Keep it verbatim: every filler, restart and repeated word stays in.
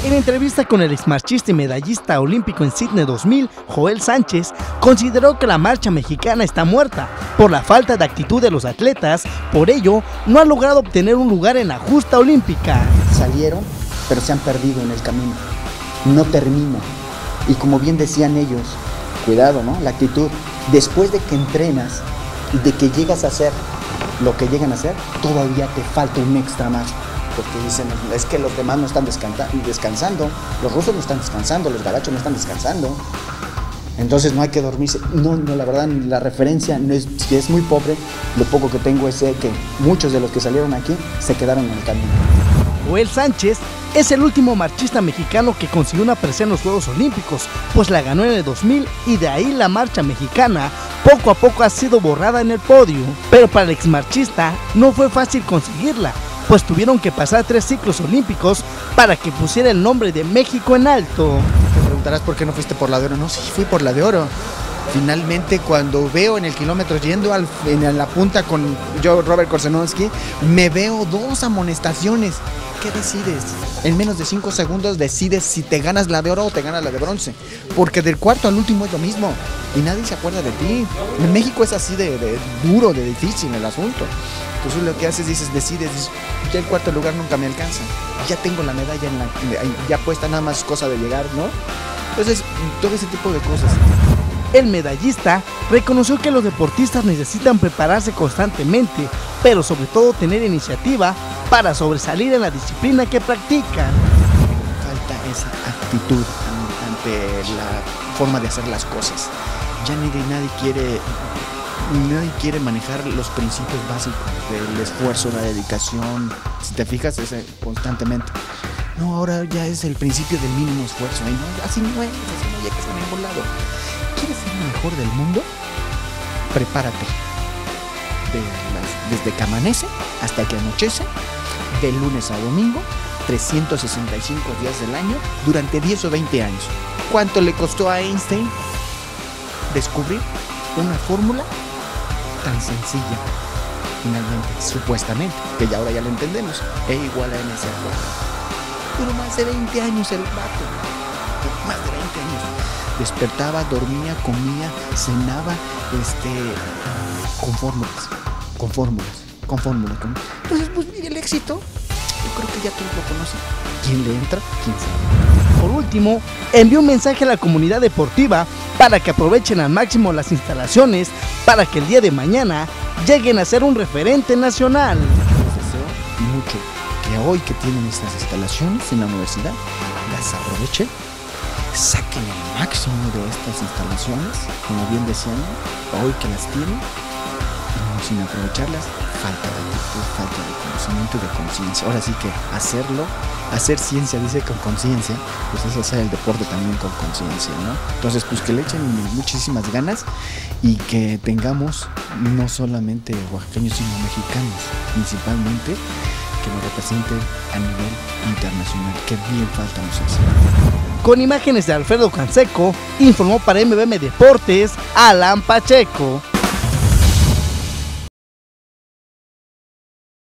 En entrevista con el exmarchista y medallista olímpico en Sydney dos mil, Joel Sánchez consideró que la marcha mexicana está muerta por la falta de actitud de los atletas, por ello no ha logrado obtener un lugar en la justa olímpica. Salieron, pero se han perdido en el camino, no termina, y como bien decían ellos, cuidado, ¿no? La actitud, después de que entrenas y de que llegas a hacer lo que llegan a hacer, todavía te falta un extra más. Porque dicen, es que los demás no están descansando, los rusos no están descansando, los gabachos no están descansando, entonces no hay que dormirse. No, no, la verdad, la referencia no es, es muy pobre. Lo poco que tengo es que muchos de los que salieron aquí se quedaron en el camino. Joel Sánchez es el último marchista mexicano que consiguió una presea en los Juegos Olímpicos, pues la ganó en el dos mil y de ahí la marcha mexicana poco a poco ha sido borrada en el podio. Pero para el exmarchista no fue fácil conseguirla, pues tuvieron que pasar tres ciclos olímpicos para que pusiera el nombre de México en alto. Te preguntarás por qué no fuiste por la de oro. No, sí, fui por la de oro. Finalmente, cuando veo en el kilómetro yendo al, en la punta con yo, Robert Korzenowski, me veo dos amonestaciones. ¿Qué decides? En menos de cinco segundos decides si te ganas la de oro o te ganas la de bronce. Porque del cuarto al último es lo mismo y nadie se acuerda de ti. En México es así de, de duro, de difícil el asunto. Entonces lo que haces, dices, decides, dices, ya el cuarto lugar nunca me alcanza, ya tengo la medalla en la, ya puesta, nada más cosa de llegar, ¿no? Entonces, todo ese tipo de cosas. El medallista reconoció que los deportistas necesitan prepararse constantemente, pero sobre todo tener iniciativa para sobresalir en la disciplina que practican. Falta esa actitud ante la forma de hacer las cosas. Ya nadie, nadie quiere... Nadie quiere manejar los principios básicos del esfuerzo, la dedicación. Si te fijas, es constantemente. No, ahora ya es el principio del mínimo esfuerzo. ¿eh? No, así no es, así no llegas a ningún lado. ¿Quieres ser el mejor del mundo? Prepárate. De las, desde que amanece hasta que anochece, de lunes a domingo, trescientos sesenta y cinco días del año, durante diez o veinte años. ¿Cuánto le costó a Einstein descubrir una fórmula tan sencilla, finalmente, supuestamente, que ya ahora ya lo entendemos, E igual a M C cuatro? Pero más de veinte años el vato, más de veinte años. Despertaba, dormía, comía, cenaba, este, con fórmulas, con fórmulas, con fórmulas. Con... Entonces, pues mire, el éxito, yo creo que ya todos lo conocen. ¿Quién le entra? ¿Quién sabe? Por último, envió un mensaje a la comunidad deportiva para que aprovechen al máximo las instalaciones para que el día de mañana lleguen a ser un referente nacional. Les deseo mucho que hoy que tienen estas instalaciones en la universidad, las aprovechen, saquen el máximo de estas instalaciones, como bien decían, hoy que las tienen, y sin aprovecharlas, falta de actitud, falta de conocimiento y de conciencia. Ahora sí que hacerlo, hacer ciencia, dice, con conciencia, pues es hacer el deporte también con conciencia, ¿no? Entonces, pues que le echen muchísimas ganas y que tengamos no solamente oaxaqueños, sino mexicanos, principalmente, que nos representen a nivel internacional, que bien falta nos hace. Con imágenes de Alfredo Canseco, informó para M B M Deportes, Alan Pacheco.